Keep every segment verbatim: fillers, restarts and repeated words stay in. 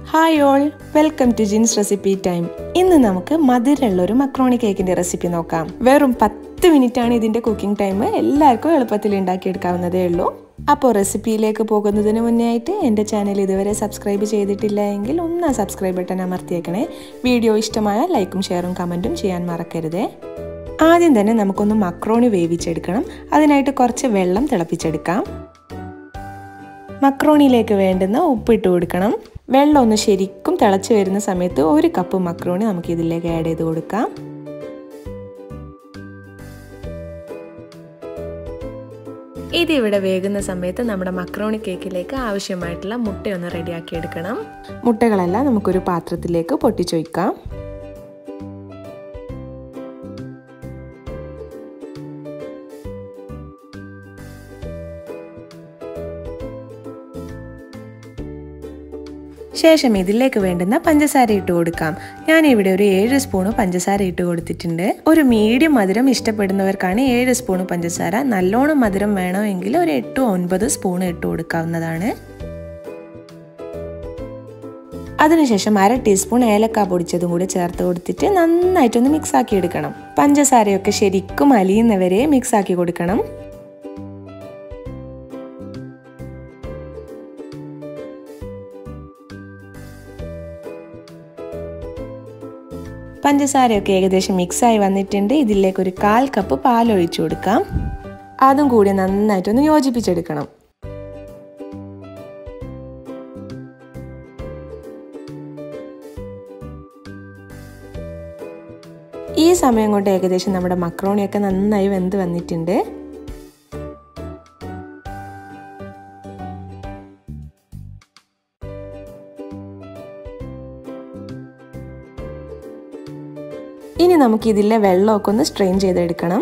Hi all, welcome to jinz recipe time. ഇന്ന് നമുക്ക് മധുരമുള്ള ഒരു മക്രോണി കേക്കിന്റെ റെസിപ്പി നോക്കാം. വെറും പത്ത് മിനിറ്റ് ആണ് ഇതിന്റെ കുക്കിംഗ് ടൈം. എല്ലാവർക്കും എളുപ്പത്തിൽ ഉണ്ടാക്കി എടുക്കാവുന്നതേ ഉള്ളൂ. അപ്പോൾ റെസിപ്പിയിലേക്ക് പോകുന്നതിന് മുന്നേ ആയിട്ട് എൻ്റെ ചാനൽ ഇതുവരെ സബ്സ്ക്രൈബ് ചെയ്തിട്ടില്ല എങ്കിൽ ഒന്ന് സബ്സ്ക്രൈബ് ബട്ടൺ അമർത്തിയേക്കണേ. വീഡിയോ ഇഷ്ടമായാൽ ലൈക്കും ഷെയറും കമൻറ്റും ചെയ്യാൻ മറക്കരുത്. ആദ്യം തന്നെ നമുക്കൊന്ന് മക്രോണി വേവിച്ചെടുക്കണം. അതിനായിട്ട് കുറച്ച് വെള്ളം തിളപ്പിച്ചെടുക്കാം. മക്രോണിയിലേക്ക് വേണ്ടുന്ന ഉപ്പിട്ട് കൊടുക്കണം. വെള്ളം ഒന്ന് ശരിക്കും തിളച്ച് വരുന്ന സമയത്ത് ഒരു കപ്പ് മക്രോണി നമുക്ക് ഇതിലേക്ക് ആഡ് ചെയ്ത് കൊടുക്കാം. ഇതിവിടെ വേകുന്ന സമയത്ത് നമ്മുടെ മക്രോണി കേക്കിലേക്ക് ആവശ്യമായിട്ടുള്ള മുട്ടയൊന്ന് റെഡിയാക്കി എടുക്കണം. മുട്ടകളെല്ലാം നമുക്കൊരു പാത്രത്തിലേക്ക് പൊട്ടിച്ചൊഴിക്കാം. ശേഷം ഇതിലേക്ക് വേണ്ടുന്ന പഞ്ചസാര ഇട്ട് കൊടുക്കാം. ഞാനിവിടെ ഒരു ഏഴ് സ്പൂണ് പഞ്ചസാര ഇട്ട് കൊടുത്തിട്ടുണ്ട്. ഒരു മീഡിയം മധുരം ഇഷ്ടപ്പെടുന്നവർക്കാണ് ഏഴ് സ്പൂണ് പഞ്ചസാര. നല്ലോണം മധുരം വേണമെങ്കിൽ ഒരു എട്ടോ ഒൻപത് സ്പൂണ് ഇട്ട് കൊടുക്കാവുന്നതാണ്. അതിനുശേഷം അര ടീസ്പൂൺ ഏലക്ക പൊടിച്ചതും കൂടി ചേർത്ത് കൊടുത്തിട്ട് നന്നായിട്ടൊന്ന് മിക്സ് ആക്കി എടുക്കണം. പഞ്ചസാരയൊക്കെ ശരിക്കും അലിയുന്നവരെ മിക്സ് ആക്കി കൊടുക്കണം. പഞ്ചസാരയൊക്കെ ഏകദേശം മിക്സായി വന്നിട്ടുണ്ട്. ഇതിലേക്ക് ഒരു കാൽ കപ്പ് പാൽ ഒഴിച്ചു കൊടുക്കാം. അതും കൂടി നന്നായിട്ടൊന്ന് യോജിപ്പിച്ചെടുക്കണം. ഈ സമയം കൊണ്ട് ഏകദേശം നമ്മുടെ മക്രോണിയൊക്കെ നന്നായി വെന്ത് വന്നിട്ടുണ്ട്. ഇനി നമുക്ക് ഇതിലെ വെള്ളമൊക്കെ ഒന്ന് സ്ട്രെയിൻ ചെയ്തെടുക്കണം.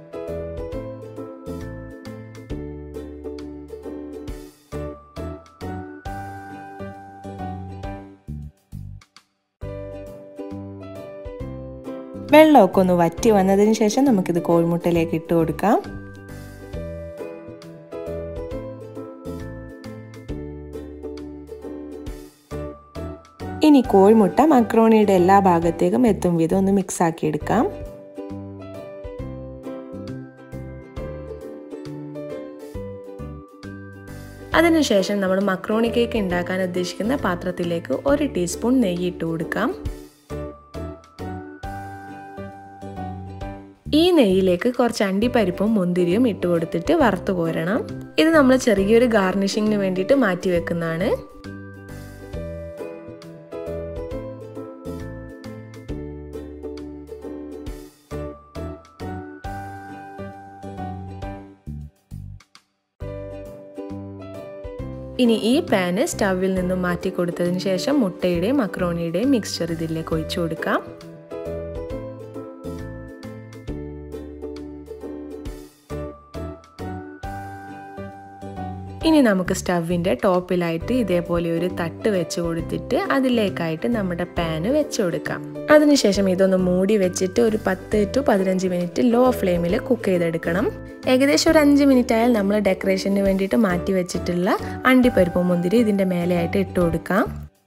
വെള്ളമൊക്കെ ഒന്ന് വറ്റി വന്നതിന് ശേഷം നമുക്കിത് കോഴിമുട്ടയിലേക്ക് ഇട്ട് കൊടുക്കാം. ഇനി കോഴിമുട്ട മക്രോണിയുടെ എല്ലാ ഭാഗത്തേക്കും എത്തും വിധം ഒന്ന് മിക്സ് ആക്കി എടുക്കാം. അതിനുശേഷം നമ്മൾ മക്രോണി കേക്ക് ഉണ്ടാക്കാൻ ഉദ്ദേശിക്കുന്ന പാത്രത്തിലേക്ക് ഒരു ടീസ്പൂൺ നെയ്യ് ഇട്ട് കൊടുക്കാം. ഈ നെയ്യിലേക്ക് കുറച്ച് അണ്ടിപ്പരിപ്പും മുന്തിരിയും ഇട്ട് കൊടുത്തിട്ട് വറുത്ത് കോരണം. ഇത് നമ്മൾ ചെറിയൊരു ഗാർണിഷിങ്ങിന് വേണ്ടിയിട്ട് മാറ്റി വെക്കുന്നതാണ്. ഇനി ഈ പാന് സ്റ്റവിൽ നിന്നും മാറ്റി കൊടുത്തതിന് ശേഷം മുട്ടയുടെയും മക്രോണിയുടെയും മിക്സ്ചർ ഇതിലേക്ക് ഒഴിച്ചു കൊടുക്കാം. ഇനി നമുക്ക് സ്റ്റവിൻ്റെ ടോപ്പിലായിട്ട് ഇതേപോലെ ഒരു തട്ട് വെച്ച് കൊടുത്തിട്ട് അതിലേക്കായിട്ട് നമ്മുടെ പാന് വെച്ച് കൊടുക്കാം. അതിനുശേഷം ഇതൊന്ന് മൂടി വെച്ചിട്ട് ഒരു പത്ത് ടു പതിനഞ്ച് മിനിറ്റ് ലോ ഫ്ലെയിമിൽ കുക്ക് ചെയ്തെടുക്കണം. ഏകദേശം ഒരു അഞ്ച് മിനിറ്റ് ആയാൽ നമ്മൾ ഡെക്കറേഷന് വേണ്ടിയിട്ട് മാറ്റി വെച്ചിട്ടുള്ള അണ്ടിപ്പരിപ്പ് മുന്തിരി ഇതിൻ്റെ മേലെയായിട്ട് ഇട്ട് കൊടുക്കാം.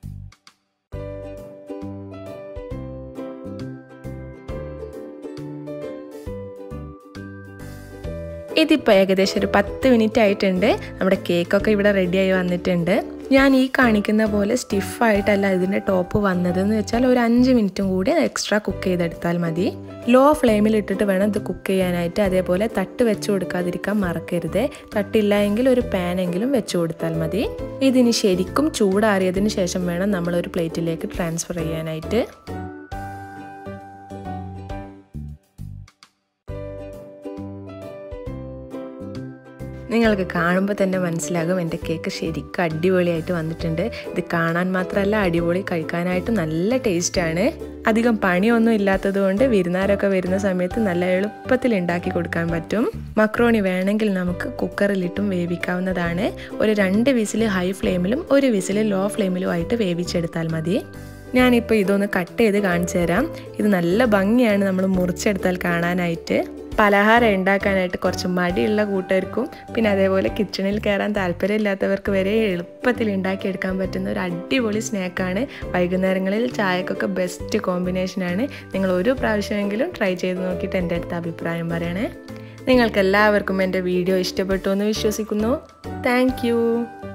ഇതിപ്പോൾ ഏകദേശം ഒരു പത്ത് മിനിറ്റ് ആയിട്ടുണ്ട്. നമ്മുടെ കേക്കൊക്കെ ഇവിടെ റെഡിയായി വന്നിട്ടുണ്ട്. ഞാൻ ഈ കാണിക്കുന്ന പോലെ സ്റ്റിഫായിട്ടല്ല ഇതിൻ്റെ ടോപ്പ് വന്നതെന്ന് വെച്ചാൽ ഒരു അഞ്ച് മിനിറ്റും കൂടി എക്സ്ട്രാ കുക്ക് ചെയ്തെടുത്താൽ മതി. ലോ ഫ്ലെയിമിൽ ഇട്ടിട്ട് വേണം ഇത് കുക്ക് ചെയ്യാനായിട്ട്. അതേപോലെ തട്ട് വെച്ച് കൊടുക്കാതിരിക്കാൻ മറക്കരുത്. തട്ടില്ല എങ്കിൽ ഒരു പാനെങ്കിലും വെച്ച് കൊടുത്താൽ മതി. ഇതിന് ശരിക്കും ചൂടാറിയതിന് ശേഷം വേണം നമ്മളൊരു പ്ലേറ്റിലേക്ക് ട്രാൻസ്ഫർ ചെയ്യാനായിട്ട്. നിങ്ങൾക്ക് കാണുമ്പോൾ തന്നെ മനസ്സിലാകും എൻ്റെ കേക്ക് ശരിക്കും അടിപൊളിയായിട്ട് വന്നിട്ടുണ്ട്. ഇത് കാണാൻ മാത്രമല്ല അടിപൊളി കഴിക്കാനായിട്ട് നല്ല ടേസ്റ്റാണ്. അധികം പണിയൊന്നും ഇല്ലാത്തത് കൊണ്ട് വിരുന്നാരൊക്കെ വരുന്ന സമയത്ത് നല്ല എളുപ്പത്തിൽ ഉണ്ടാക്കി കൊടുക്കാൻ പറ്റും. മക്രോണി വേണമെങ്കിൽ നമുക്ക് കുക്കറിലിട്ടും വേവിക്കാവുന്നതാണ്. ഒരു രണ്ട് വിസിൽ ഹൈ ഫ്ലെയിമിലും ഒരു വിസിൽ ലോ ഫ്ലെയിമിലും ആയിട്ട് വേവിച്ചെടുത്താൽ മതി. ഞാനിപ്പോൾ ഇതൊന്ന് കട്ട് ചെയ്ത് കാണിച്ചു തരാം. ഇത് നല്ല ഭംഗിയാണ് നമ്മൾ മുറിച്ചെടുത്താൽ കാണാനായിട്ട്. പലഹാരം ഉണ്ടാക്കാനായിട്ട് കുറച്ച് മടിയുള്ള കൂട്ടർക്കും പിന്നെ അതേപോലെ കിച്ചണിൽ കയറാൻ താല്പര്യമില്ലാത്തവർക്ക് വരെ എളുപ്പത്തിൽ ഉണ്ടാക്കിയെടുക്കാൻ പറ്റുന്ന ഒരു അടിപൊളി സ്നാക്കാണ്. വൈകുന്നേരങ്ങളിൽ ചായക്കൊക്കെ ബെസ്റ്റ് കോമ്പിനേഷനാണ്. നിങ്ങൾ ഒരു പ്രാവശ്യമെങ്കിലും ട്രൈ ചെയ്ത് നോക്കിയിട്ട് എൻ്റെ അടുത്ത അഭിപ്രായം പറയണേ. നിങ്ങൾക്കെല്ലാവർക്കും എൻ്റെ വീഡിയോ ഇഷ്ടപ്പെട്ടു എന്ന് വിശ്വസിക്കുന്നു. Thank U.